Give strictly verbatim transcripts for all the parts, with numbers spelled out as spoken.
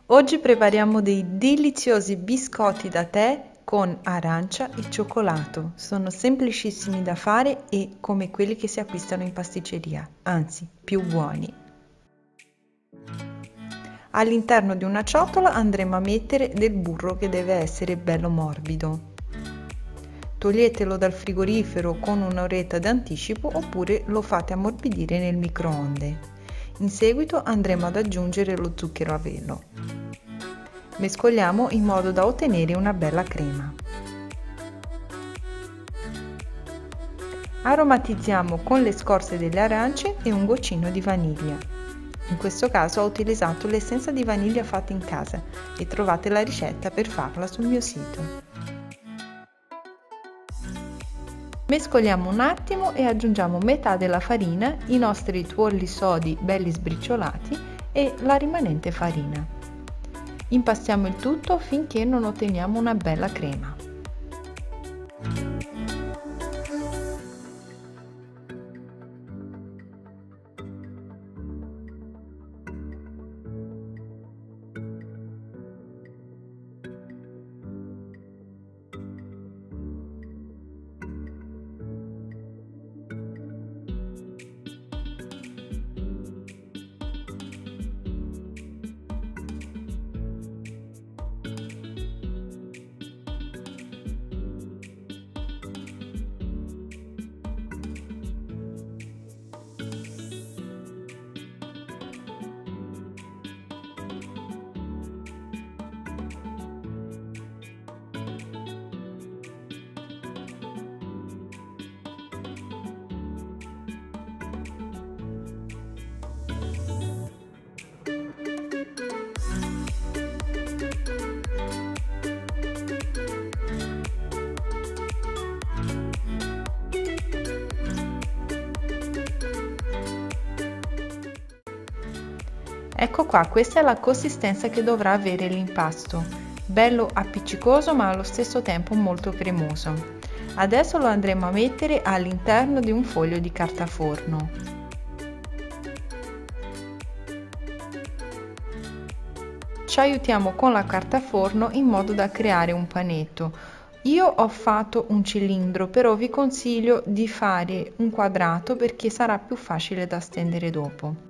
Oggi prepariamo dei deliziosi biscotti da tè con arancia e cioccolato. Sono semplicissimi da fare e come quelli che si acquistano in pasticceria, anzi, più buoni. All'interno di una ciotola andremo a mettere del burro che deve essere bello morbido. Toglietelo dal frigorifero con un'oretta d'anticipo oppure lo fate ammorbidire nel microonde. In seguito andremo ad aggiungere lo zucchero a velo. Mescoliamo in modo da ottenere una bella crema. Aromatizziamo con le scorze delle arance e un goccino di vaniglia. In questo caso ho utilizzato l'essenza di vaniglia fatta in casa e trovate la ricetta per farla sul mio sito. Mescoliamo un attimo e aggiungiamo metà della farina, i nostri tuorli sodi belli sbriciolati e la rimanente farina. Impastiamo il tutto finché non otteniamo una bella crema. Ecco qua, questa è la consistenza che dovrà avere l'impasto, bello appiccicoso ma allo stesso tempo molto cremoso. Adesso lo andremo a mettere all'interno di un foglio di carta forno. Ci aiutiamo con la carta forno in modo da creare un panetto. Io ho fatto un cilindro, però vi consiglio di fare un quadrato perché sarà più facile da stendere dopo.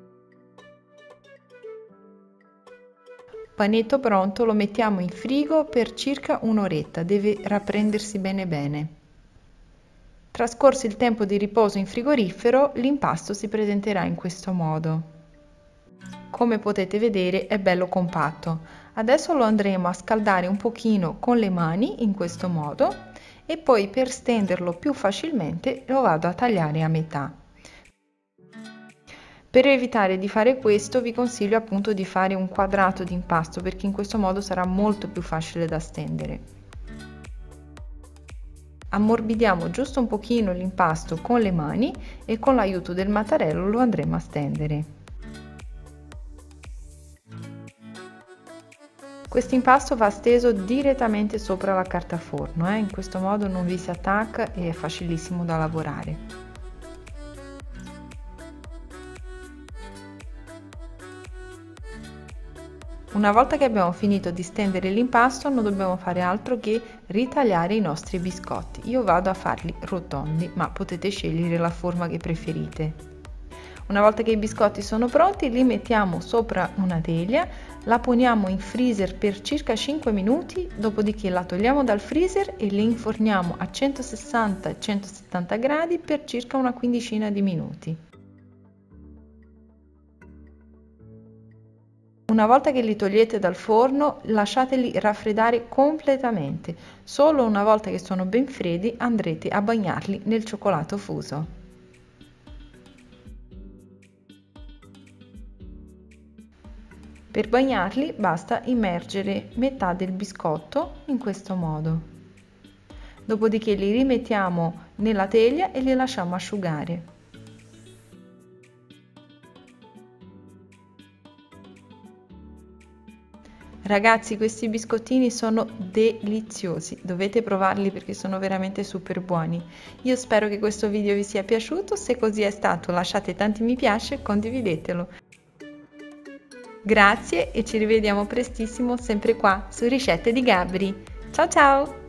Panetto pronto, lo mettiamo in frigo per circa un'oretta, deve rapprendersi bene bene. Trascorso il tempo di riposo in frigorifero, l'impasto si presenterà in questo modo. Come potete vedere è bello compatto. Adesso lo andremo a scaldare un pochino con le mani in questo modo e poi per stenderlo più facilmente lo vado a tagliare a metà. Per evitare di fare questo vi consiglio appunto di fare un quadrato di impasto perché in questo modo sarà molto più facile da stendere. Ammorbidiamo giusto un pochino l'impasto con le mani e con l'aiuto del mattarello lo andremo a stendere. Questo impasto va steso direttamente sopra la carta forno, eh? In questo modo non vi si attacca e è facilissimo da lavorare. Una volta che abbiamo finito di stendere l'impasto non dobbiamo fare altro che ritagliare i nostri biscotti. Io vado a farli rotondi, ma potete scegliere la forma che preferite. Una volta che i biscotti sono pronti li mettiamo sopra una teglia, la poniamo in freezer per circa cinque minuti, dopodiché la togliamo dal freezer e li inforniamo a centosessanta centosettanta gradi per circa una quindicina di minuti. Una volta che li togliete dal forno, lasciateli raffreddare completamente. Solo una volta che sono ben freddi andrete a bagnarli nel cioccolato fuso. Per bagnarli basta immergere metà del biscotto in questo modo. Dopodiché li rimettiamo nella teglia e li lasciamo asciugare. Ragazzi, questi biscottini sono deliziosi, dovete provarli perché sono veramente super buoni. Io spero che questo video vi sia piaciuto, se così è stato lasciate tanti mi piace e condividetelo. Grazie e ci rivediamo prestissimo sempre qua su Ricette di Gabri. Ciao ciao!